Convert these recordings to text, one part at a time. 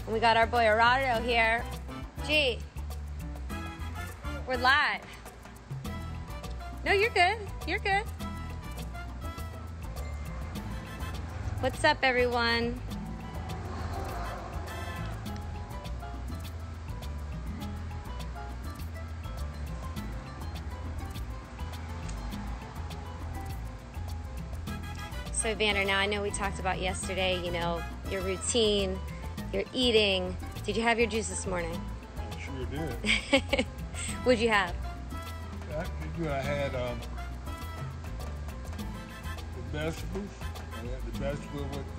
And we got our boy Arado here. Gee, we're live. No, you're good. You're good. What's up, everyone? So Evander, now I know we talked about yesterday, you know, your routine, your eating. Did you have your juice this morning? I sure did. What'd you have? I had the vegetables. I had the vegetable with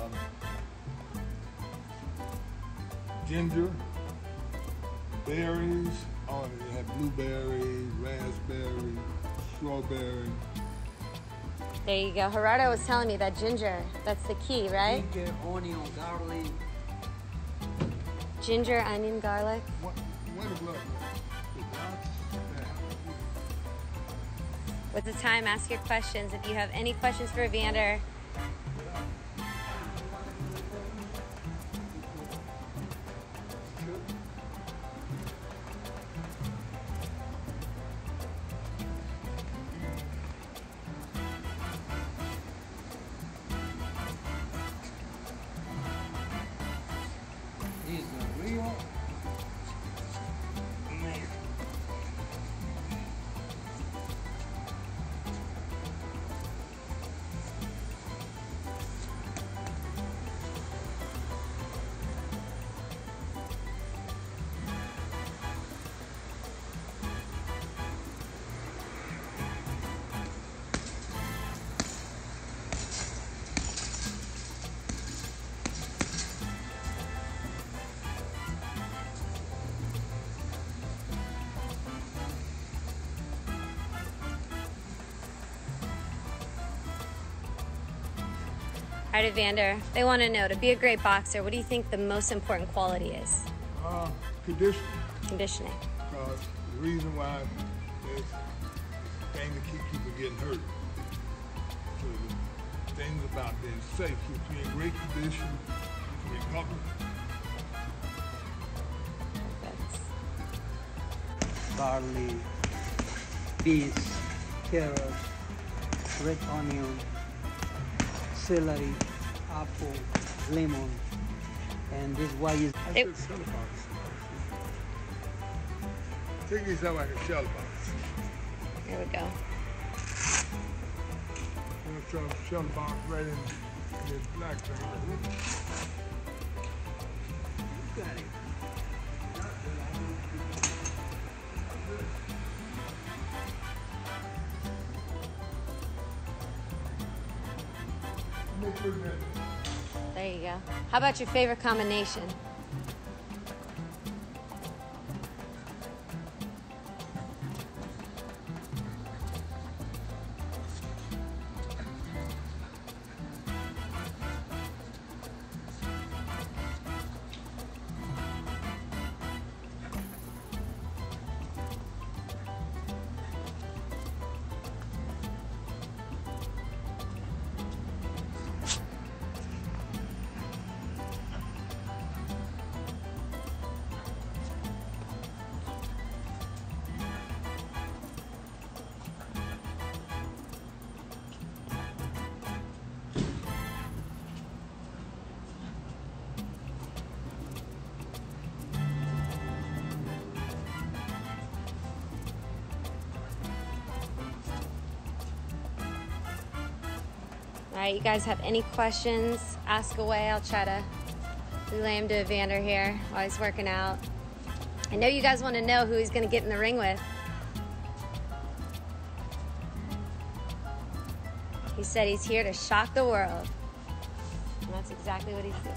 ginger, berries. Oh, it had blueberry, raspberry, strawberry. There you go. Gerardo was telling me that ginger, that's the key, right? Ginger, onion, garlic. Ginger, onion, garlic. What's the time? Ask your questions. If you have any questions for Evander. These are real. All right, Evander, they want to know, to be a great boxer, what do you think the most important quality is? Conditioning. Conditioning. Because the reason why is the thing to keep you from getting hurt. So the things about being safe, if you're in great condition, you can recover. Barley, beets, carrots, red onion, celery, apple, lemon, and this why is I said shell box. Take these out like a shell box. Here we go. I'm gonna throw a shell box right in this black thing. you got it. There you go. How about your favorite combination? All right, you guys have any questions, ask away. I'll try to relay them to Evander here while he's working out. I know you guys want to know who he's going to get in the ring with. He said he's here to shock the world. And that's exactly what he's doing.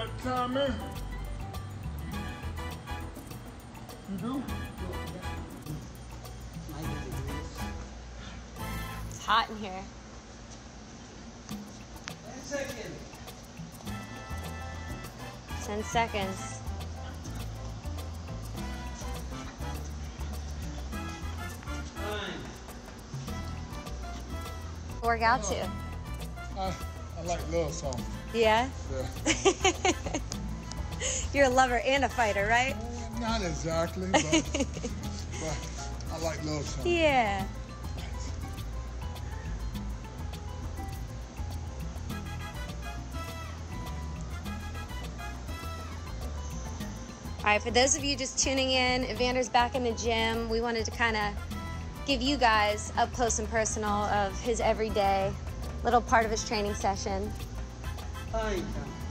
got time in? You do? 90 degrees. It's hot in here. 10 seconds. 10 seconds. Work out too. I like love songs. Yeah? Yeah. You're a lover and a fighter, right? Not exactly, but I like love songs. Yeah. All right, for those of you just tuning in, Evander's back in the gym. We wanted to kind of give you guys up close and personal of his everyday, little part of his training session. Time.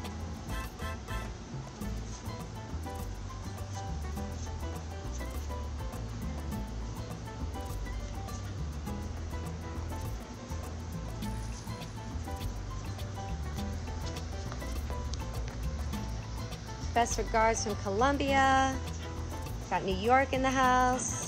Best regards from Colombia. Got New York in the house.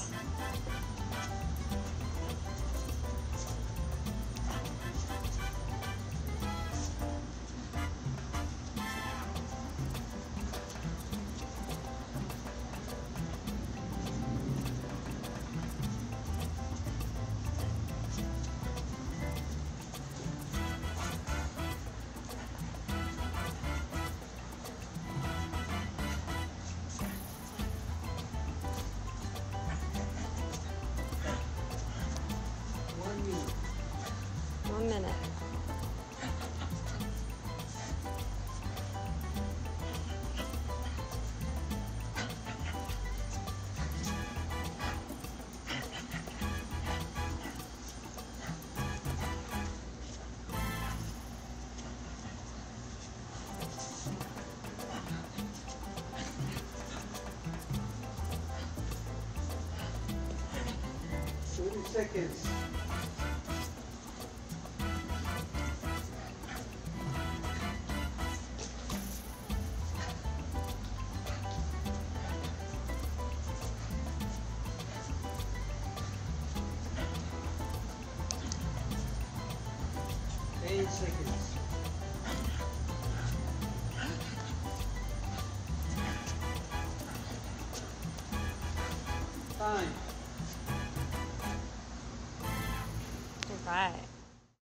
One minute. Seconds.